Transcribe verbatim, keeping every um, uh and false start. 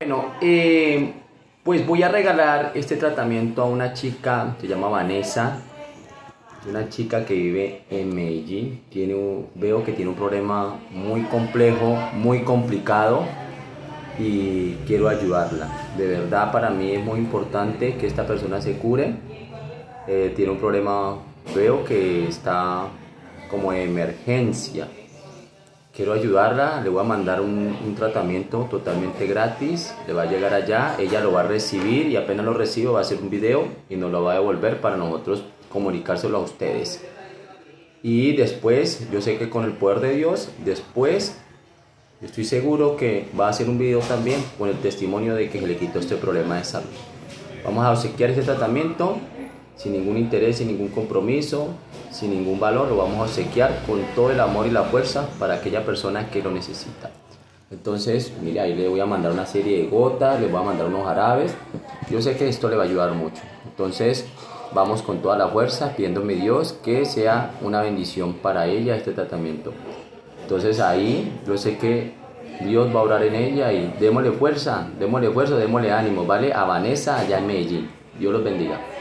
Bueno, eh, pues voy a regalar este tratamiento a una chica, se llama Vanessa, es una chica que vive en Medellín. Tiene un- veo que tiene un problema muy complejo, muy complicado y quiero ayudarla. De verdad, para mí es muy importante que esta persona se cure. Eh, tiene un problema, veo que está como de emergencia. Quiero ayudarla, le voy a mandar un, un tratamiento totalmente gratis, le va a llegar allá, ella lo va a recibir y apenas lo reciba va a hacer un video y nos lo va a devolver para nosotros comunicárselo a ustedes. Y después, yo sé que con el poder de Dios, después yo estoy seguro que va a hacer un video también con el testimonio de que se le quitó este problema de salud. Vamos a obsequiar este tratamiento sin ningún interés, sin ningún compromiso, sin ningún valor. Lo vamos a obsequiar con todo el amor y la fuerza para aquella persona que lo necesita. Entonces, mire, ahí le voy a mandar una serie de gotas, le voy a mandar unos jarabes. Yo sé que esto le va a ayudar mucho. Entonces, vamos con toda la fuerza, pidiéndome Dios que sea una bendición para ella este tratamiento. Entonces ahí yo sé que Dios va a orar en ella y démosle fuerza, démosle fuerza, démosle ánimo, ¿vale? A Vanessa allá en Medellín. Dios los bendiga.